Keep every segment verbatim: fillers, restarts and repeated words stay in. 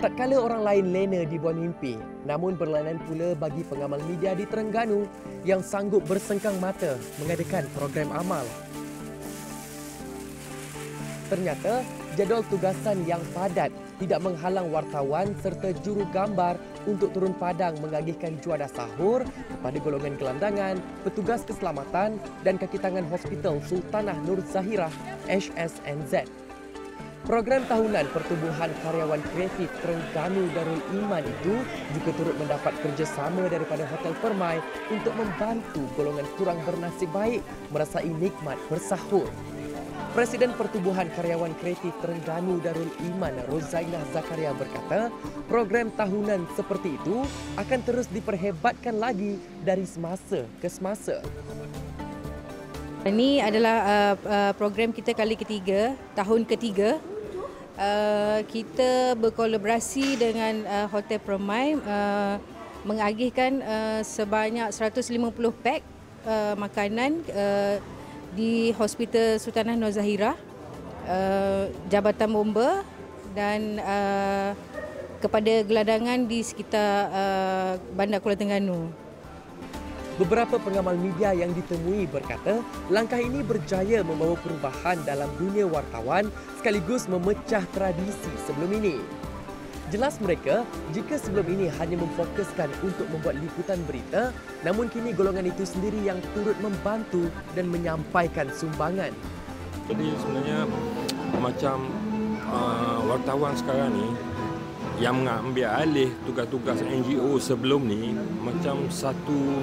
tatkala orang lain lena di buah mimpi, namun berlainan pula bagi pengamal media di Terengganu yang sanggup bersengkang mata mengadakan program amal. Ternyata, jadual tugasan yang padat tidak menghalang wartawan serta juru gambar untuk turun padang mengagihkan juadah sahur kepada golongan gelandangan, petugas keselamatan dan kaki tangan Hospital Sultanah Nur Zahirah H S N Z. Program tahunan Pertubuhan Karyawan Kreatif Terengganu Darul Iman itu juga turut mendapat kerjasama daripada Hotel Permai untuk membantu golongan kurang bernasib baik merasai nikmat bersahur. Presiden Pertubuhan Karyawan Kreatif Terengganu Darul Iman Rozainah Zakaria berkata, program tahunan seperti itu akan terus diperhebatkan lagi dari semasa ke semasa. Ini adalah uh, uh, program kita kali ketiga, tahun ketiga. Uh, kita berkolaborasi dengan uh, Hotel Permai uh, mengagihkan uh, sebanyak seratus lima puluh pack uh, makanan uh, di Hospital Sultanah Nur Zahirah, uh, Jabatan Bomba dan uh, kepada gelandangan di sekitar uh, Bandar Kuala Terengganu. Beberapa pengamal media yang ditemui berkata langkah ini berjaya membawa perubahan dalam dunia wartawan sekaligus memecah tradisi sebelum ini. Jelas mereka, jika sebelum ini hanya memfokuskan untuk membuat liputan berita, namun kini golongan itu sendiri yang turut membantu dan menyampaikan sumbangan. Jadi sebenarnya macam uh, wartawan sekarang ni yang mengambil alih tugas-tugas N G O sebelum ni macam satu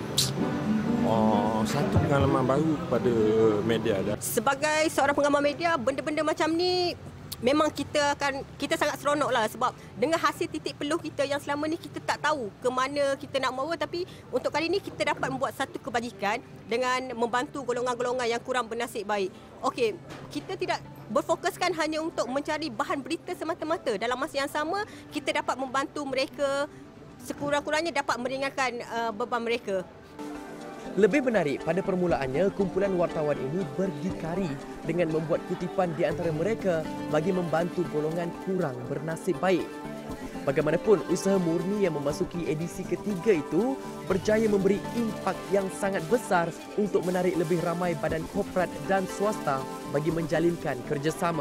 Oh, satu pengalaman baru kepada media. Sebagai seorang pengamal media, benda-benda macam ni memang kita akan kita sangat seronok lah sebab dengan hasil titik peluh kita yang selama ni kita tak tahu ke mana kita nak membawa, tapi untuk kali ni kita dapat membuat satu kebajikan dengan membantu golongan-golongan yang kurang bernasib baik. Okey, kita tidak berfokuskan hanya untuk mencari bahan berita semata-mata. Dalam masa yang sama, kita dapat membantu mereka sekurang-kurangnya dapat meringankan uh, beban mereka. Lebih menarik, pada permulaannya, kumpulan wartawan ini berdikari dengan membuat kutipan di antara mereka bagi membantu golongan kurang bernasib baik. Bagaimanapun, usaha murni yang memasuki edisi ketiga itu berjaya memberi impak yang sangat besar untuk menarik lebih ramai badan korporat dan swasta bagi menjalinkan kerjasama.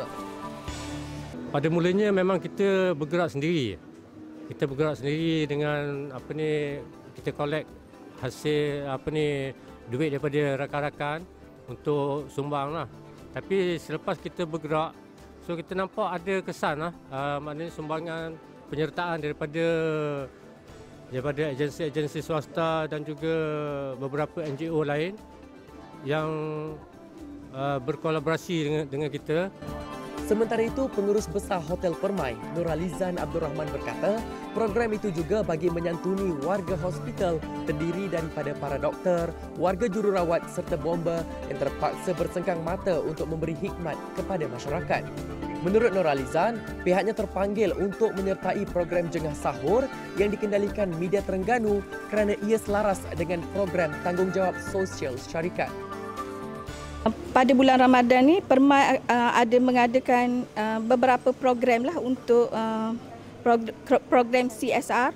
Pada mulanya memang kita bergerak sendiri. Kita bergerak sendiri dengan apa ni, kita collect hasil apa ni duit daripada rakan-rakan untuk sumbang lah. Tapi selepas kita bergerak, so kita nampak ada kesan lah, uh, maknanya sumbangan penyertaan daripada daripada agensi-agensi swasta dan juga beberapa N G O lain yang uh, berkolaborasi dengan, dengan kita. Sementara itu, Pengurus Besar Hotel Permai, Nuralizan Abdul Rahman berkata, program itu juga bagi menyantuni warga hospital terdiri daripada para doktor, warga jururawat serta bomba yang terpaksa bersengkang mata untuk memberi hikmat kepada masyarakat. Menurut Nuralizan, pihaknya terpanggil untuk menyertai program jengah sahur yang dikendalikan media Terengganu kerana ia selaras dengan program tanggungjawab sosial syarikat. Pada bulan Ramadan ni, Permai uh, ada mengadakan uh, beberapa program lah untuk uh, prog program C S R.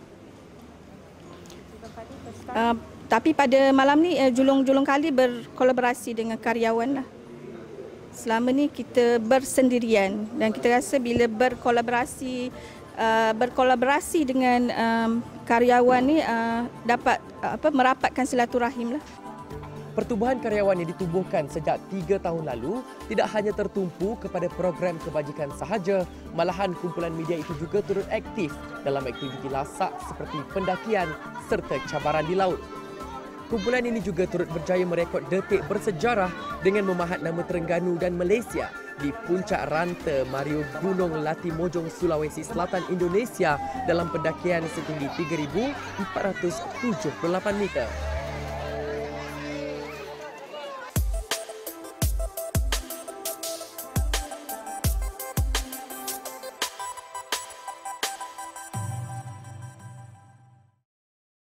Uh, tapi pada malam ni, uh, julung-julung kali berkolaborasi dengan karyawan lah. Selama ni kita bersendirian dan kita rasa bila berkolaborasi uh, berkolaborasi dengan um, karyawan ni uh, dapat uh, apa merapatkan silaturahim lah. Pertubuhan karyawan yang ditubuhkan sejak tiga tahun lalu tidak hanya tertumpu kepada program kebajikan sahaja, malahan kumpulan media itu juga turut aktif dalam aktiviti lasak seperti pendakian serta cabaran di laut. Kumpulan ini juga turut berjaya merekod detik bersejarah dengan memahat nama Terengganu dan Malaysia di puncak ranta Mario Gunung Latimojong, Sulawesi Selatan, Indonesia dalam pendakian setinggi tiga ribu empat ratus tujuh puluh lapan meter.